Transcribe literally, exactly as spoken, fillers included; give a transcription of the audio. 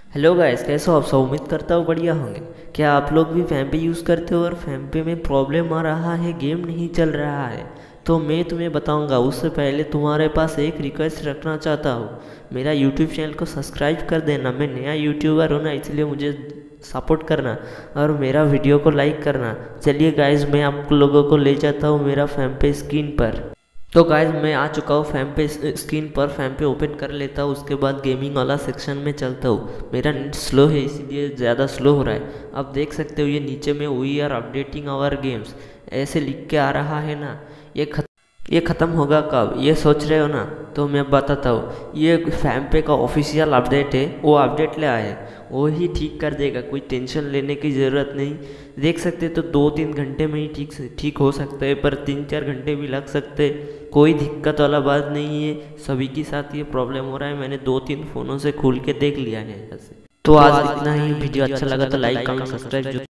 Hello guys, कैसे हो आप सब। उम्मीद करता हूँ बढ़िया होंगे। क्या आप लोग भी फैम पे यूज़ करते हो और फैम पे में प्रॉब्लम आ रहा है, गेम नहीं चल रहा है, तो मैं तुम्हें बताऊंगा। उससे पहले तुम्हारे पास एक रिक्वेस्ट रखना चाहता हूँ। मेरा यूट्यूब चैनल को सब्सक्राइब कर देना। मैं नया यूट्यूबर हूँ ना, इसलिए मुझे सपोर्ट करना और मेरा वीडियो को लाइक करना। चलिए गाइस, मैं आप लोगों को ले जाता हूँ मेरा फैम पे स्क्रीन पर। तो गाइज मैं आ चुका हूँ फैम पे स्क्रीन पर। फैम पे ओपन कर लेता हूँ, उसके बाद गेमिंग वाला सेक्शन में चलता हूँ। मेरा नेट स्लो है इसीलिए ज़्यादा स्लो हो रहा है। आप देख सकते हो ये नीचे में we are updating our games ऐसे लिख के आ रहा है ना। ये खत ये ख़त्म होगा कब, ये सोच रहे हो ना, तो मैं बताता हूँ। ये फैम पे का ऑफिशियल अपडेट है, वो अपडेट ले आया है, वो ही ठीक कर देगा। कोई टेंशन लेने की ज़रूरत नहीं। देख सकते तो दो तीन घंटे में ही ठीक से ठीक हो सकता है, पर तीन चार घंटे भी लग सकते हैं। कोई दिक्कत वाला बात नहीं है। सभी के साथ ये प्रॉब्लम हो रहा है। मैंने दो तीन फ़ोनों से खोल के देख लिया है ऐसे। तो आज इतना ही। वीडियो अच्छा लगा तो लाइक कमेंट सब्सक्राइब